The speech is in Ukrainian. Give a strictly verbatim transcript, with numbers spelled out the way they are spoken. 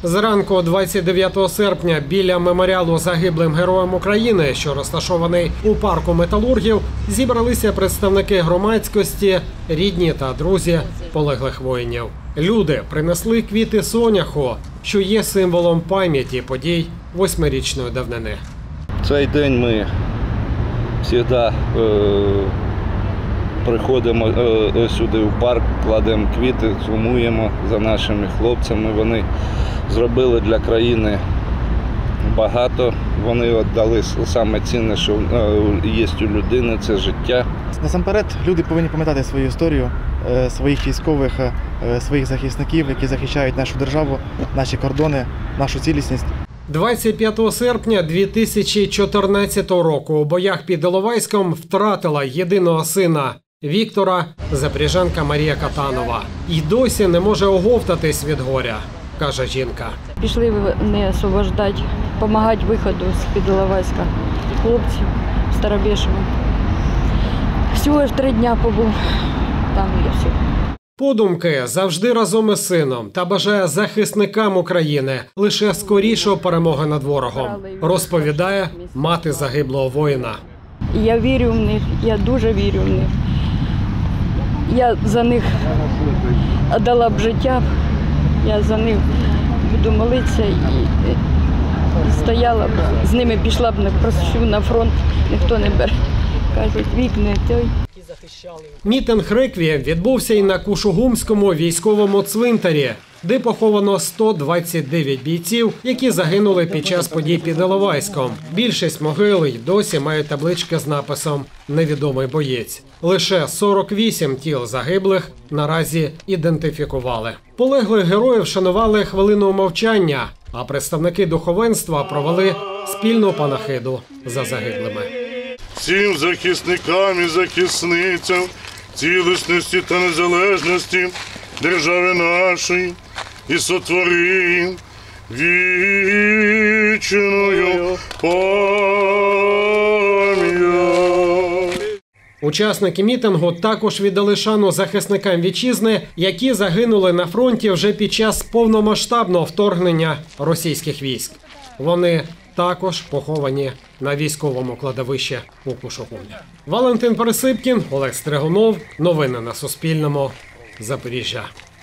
Зранку двадцять дев'ятого серпня біля меморіалу загиблим героям України, що розташований у парку металургів, зібралися представники громадськості, рідні та друзі полеглих воїнів. Люди принесли квіти соняху, що є символом пам'яті подій восьмирічної давнини. Цей день ми завжди е, приходимо е, сюди в парк, кладемо квіти, сумуємо за нашими хлопцями. Вони зробили для країни багато. Вони віддали саме цінне, що є у людини, це життя. Насамперед, люди повинні пам'ятати свою історію, своїх військових, своїх захисників, які захищають нашу державу, наші кордони, нашу цілісність. двадцять п'ятого серпня дві тисячі чотирнадцятого року у боях під Іловайськом втратила єдиного сина Віктора запоріжанка Марія Катанова. І досі не може оговтатись від горя, каже жінка. Пішли не освобождати, допомагати виходу з-під Іловайська хлопців в Старобєшево. Всього ж три дня побув там і все. Подумки завжди разом із сином та бажає захисникам України лише скорішої перемоги над ворогом, розповідає мати загиблого воїна. Я вірю в них, я дуже вірю в них. Я за них дала б життя, я за них буду молитися і, і стояла б, з ними пішла б, не просив на фронт, ніхто не бере. Кажуть, вік не той. Мітинг реквієм відбувся і на Кушугумському військовому цвинтарі, де поховано сто двадцять дев'ять бійців, які загинули під час подій під Іловайськом. Більшість могил й досі мають таблички з написом «Невідомий боєць». Лише сорок вісім тіл загиблих наразі ідентифікували. Полеглих героїв шанували хвилиною мовчання, а представники духовенства провели спільну панахиду за загиблими. Всім захисникам і захисницям цілісності та незалежності держави нашої і сотвори вічною пам'ять. Учасники мітингу також віддали шану захисникам вітчизни, які загинули на фронті вже під час повномасштабного вторгнення російських військ. Вони також поховані на військовому кладовищі у Кушугумі. Валентин Пересипкін, Олег Стригунов. Новини на Суспільному. Запоріжжя.